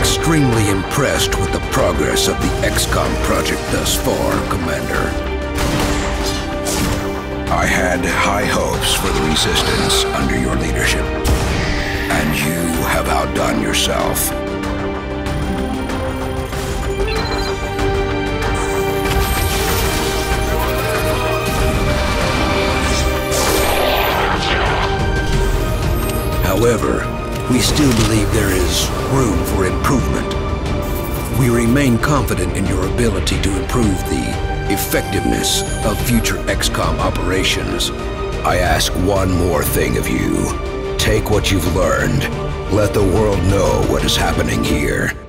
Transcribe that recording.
extremely impressed with the progress of the XCOM project thus far, Commander. I had high hopes for the Resistance under your leadership, and you have outdone yourself. However, we still believe there is room for improvement. We remain confident in your ability to improve the effectiveness of future XCOM operations. I ask one more thing of you. Take what you've learned. Let the world know what is happening here.